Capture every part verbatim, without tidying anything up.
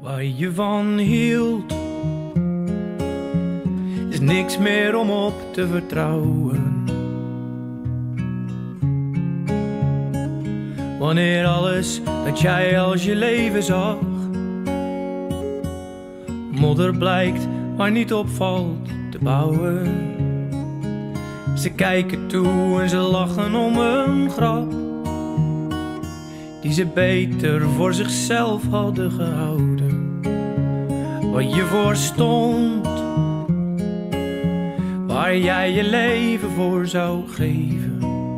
waar je van hield, is niks meer om op te vertrouwen. Wanneer alles dat jij als je leven zag, modder blijkt waar niet opvalt te bouwen. Ze kijken toe en ze lachen om een grap die ze beter voor zichzelf hadden gehouden. Wat je voor stond, waar jij je leven voor zou geven.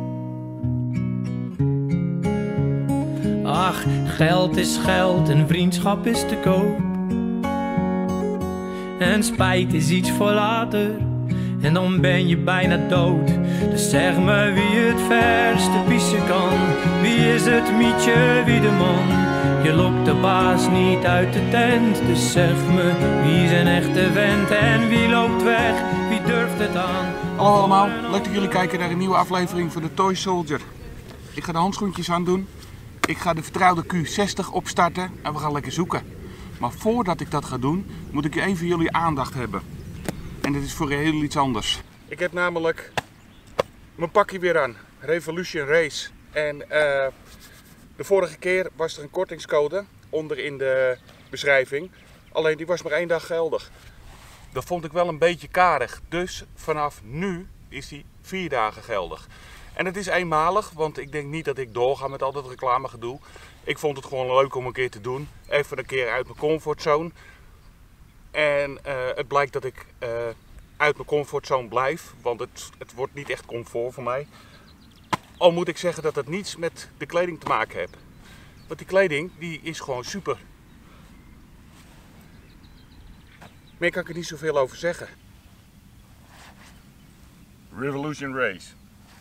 Ach, geld is geld en vriendschap is te koop. En spijt is iets voor later, en dan ben je bijna dood. Dus zeg me wie het verste pissen kan. Wie is het mietje, wie de man? Je lokt de baas niet uit de tent. Dus zeg me wie is een echte vent en wie loopt weg, wie durft het aan? Hallo allemaal, leuk dat jullie kijken naar een nieuwe aflevering van de Toy Soldier. Ik ga de handschoentjes aan doen. Ik ga de vertrouwde Q zestig opstarten en we gaan lekker zoeken. Maar voordat ik dat ga doen, moet ik even jullie aandacht hebben. En dit is voor heel iets anders. Ik heb namelijk mijn pakje weer aan. Revolution Race. En uh, de vorige keer was er een kortingscode onder in de beschrijving. Alleen die was maar één dag geldig. Dat vond ik wel een beetje karig. Dus vanaf nu is die vier dagen geldig. En het is eenmalig, want ik denk niet dat ik doorga met al dat reclamegedoe. Ik vond het gewoon leuk om een keer te doen. Even een keer uit mijn comfortzone. En uh, het blijkt dat ik uh, uit mijn comfortzone blijf, want het, het wordt niet echt comfort voor mij. Al moet ik zeggen dat het niets met de kleding te maken heeft. Want die kleding die is gewoon super. Meer kan ik er niet zoveel over zeggen. Revolution Race.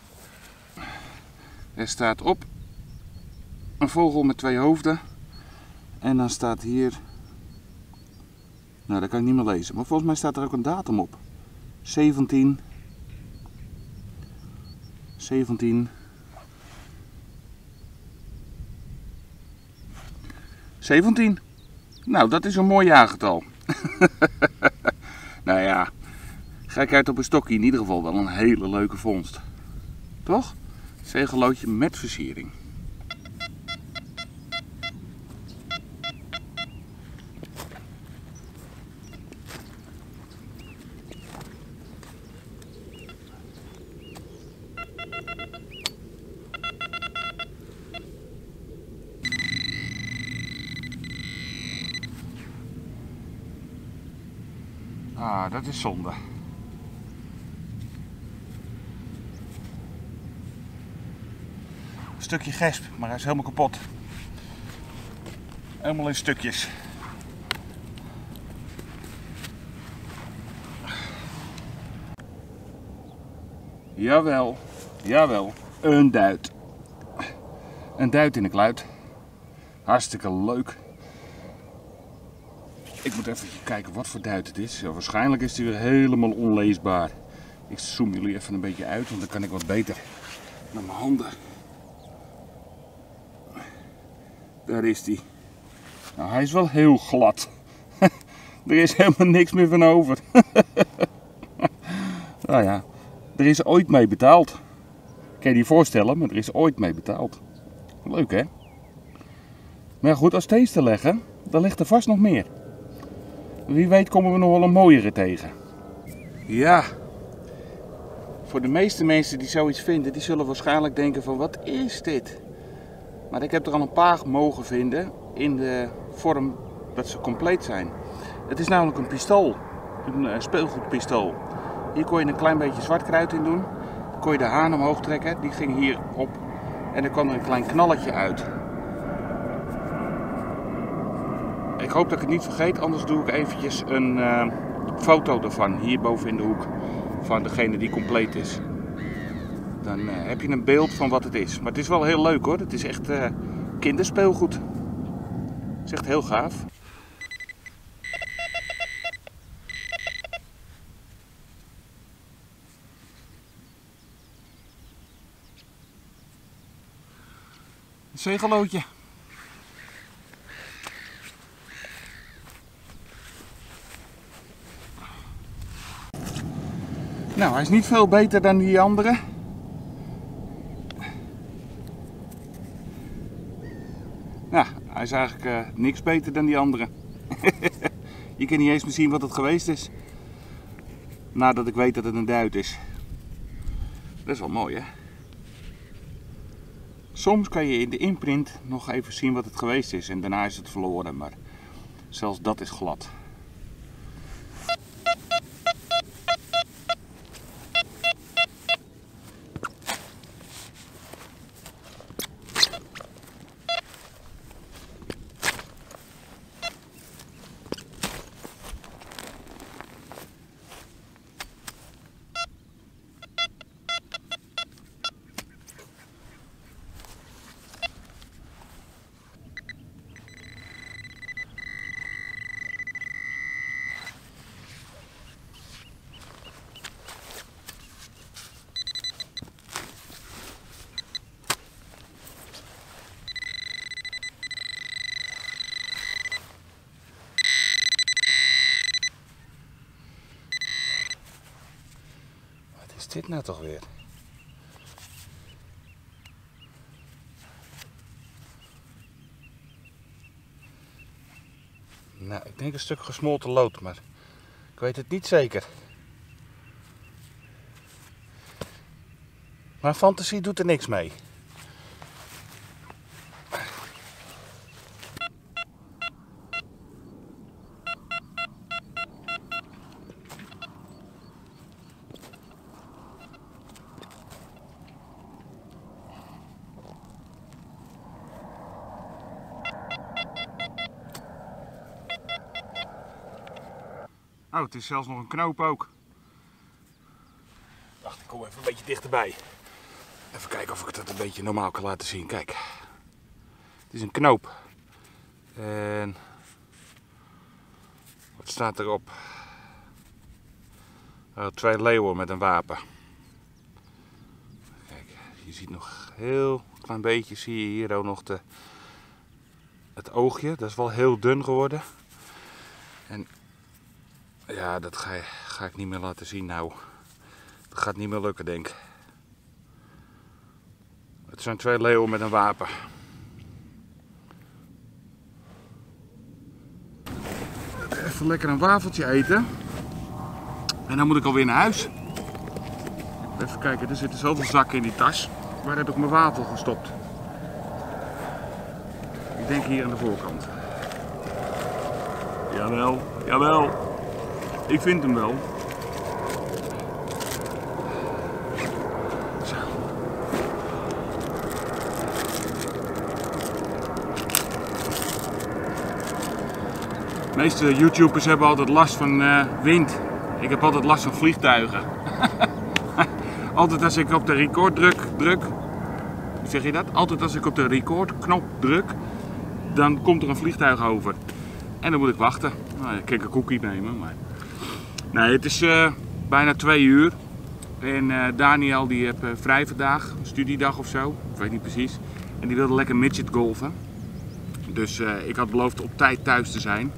Er staat op een vogel met twee hoofden. En dan staat hier... Nou, dat kan ik niet meer lezen. Maar volgens mij staat er ook een datum op. zeventien. zeventien. zeventien. Nou, dat is een mooi jaargetal. Nou ja, gekheid op een stokje in ieder geval wel een hele leuke vondst. Toch? Zegellootje met versiering. Ah, dat is zonde. Een stukje gesp, maar hij is helemaal kapot. Helemaal in stukjes. Jawel, jawel, een duit. Een duit in de kluit. Hartstikke leuk. Ik moet even kijken wat voor duit het is. Ja, waarschijnlijk is die weer helemaal onleesbaar. Ik zoom jullie even een beetje uit, want dan kan ik wat beter met mijn handen. Daar is die. Nou, hij is wel heel glad. Er is helemaal niks meer van over. Nou ja, er is ooit mee betaald. Kan je je voorstellen, maar er is ooit mee betaald. Leuk hè? Maar goed, als steeds te leggen, dan ligt er vast nog meer. Wie weet komen we nog wel een mooiere tegen. Ja, voor de meeste mensen die zoiets vinden, die zullen waarschijnlijk denken van wat is dit? Maar ik heb er al een paar mogen vinden in de vorm dat ze compleet zijn. Het is namelijk een pistool, een speelgoedpistool. Hier kon je een klein beetje zwartkruid in doen. Dan kon je de haan omhoog trekken, die ging hier op en er kwam er een klein knalletje uit. Ik hoop dat ik het niet vergeet, anders doe ik eventjes een uh, foto ervan, hierboven in de hoek, van degene die compleet is. Dan uh, heb je een beeld van wat het is. Maar het is wel heel leuk hoor, het is echt uh, kinderspeelgoed. Het is echt heel gaaf. Een zegellootje. Nou, hij is niet veel beter dan die andere. Nou, hij is eigenlijk uh, niks beter dan die andere. Je kan niet eens meer zien wat het geweest is. Nadat ik weet dat het een duit is. Dat is wel mooi, hè? Soms kan je in de imprint nog even zien wat het geweest is en daarna is het verloren, maar zelfs dat is glad. Wat is dit nou toch weer? Nou, ik denk een stuk gesmolten lood, maar ik weet het niet zeker. Maar fantasie doet er niks mee. Oh, het is zelfs nog een knoop ook. Wacht, ik kom even een beetje dichterbij. Even kijken of ik dat een beetje normaal kan laten zien. Kijk, het is een knoop. En wat staat erop? Oh, twee leeuwen met een wapen. Kijk, je ziet nog heel klein beetje, zie je hier ook nog de, het oogje. Dat is wel heel dun geworden. En ja, dat ga, ga ik niet meer laten zien nou. Dat gaat niet meer lukken, denk ik. Het zijn twee leeuwen met een wapen. Even lekker een wafeltje eten. En dan moet ik alweer naar huis. Even kijken, er zitten zoveel zakken in die tas. Waar heb ik mijn wafel gestopt? Ik denk hier aan de voorkant. Jawel, jawel. Ik vind hem wel. Zo. De meeste YouTubers hebben altijd last van uh, wind. Ik heb altijd last van vliegtuigen. Altijd als ik op de record druk, druk, hoe zeg je dat? Altijd als ik op de recordknop druk, dan komt er een vliegtuig over. En dan moet ik wachten. Nou, ik kan een koekie nemen, maar... Nee, het is uh, bijna twee uur. En uh, Daniel die heeft uh, vrij vandaag, een studiedag of zo, ik weet niet precies. En die wilde lekker midget golfen. Dus uh, ik had beloofd op tijd thuis te zijn.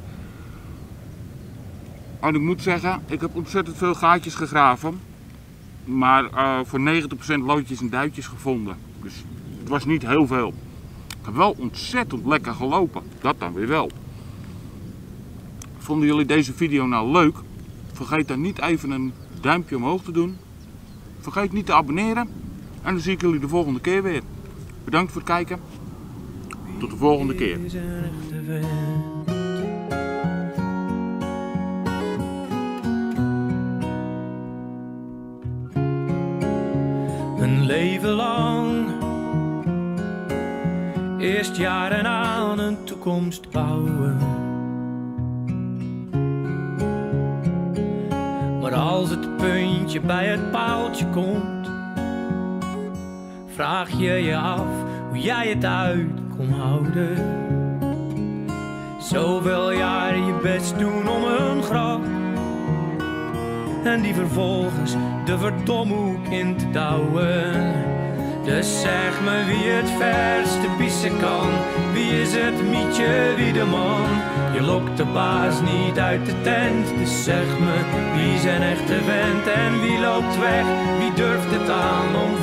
En ik moet zeggen, ik heb ontzettend veel gaatjes gegraven. Maar uh, voor negentig procent loodjes en duitjes gevonden. Dus het was niet heel veel. Ik heb wel ontzettend lekker gelopen. Dat dan weer wel. Vonden jullie deze video nou leuk? Vergeet dan niet even een duimpje omhoog te doen. Vergeet niet te abonneren. En dan zie ik jullie de volgende keer weer. Bedankt voor het kijken. Tot de volgende keer. Een leven lang. Eerst jaren aan een toekomst bouwen. Maar als het puntje bij het paaltje komt, vraag je je af hoe jij het uit kon houden. Zoveel jaren je best doen om een grap, en die vervolgens de verdomhoek in te douwen. Dus zeg me wie het verste pissen kan. Wie is het Mietje Wiedeman? Je lokt de baas niet uit de tent. Dus zeg me wie zijn echte vent en wie loopt weg? Wie durft het aan om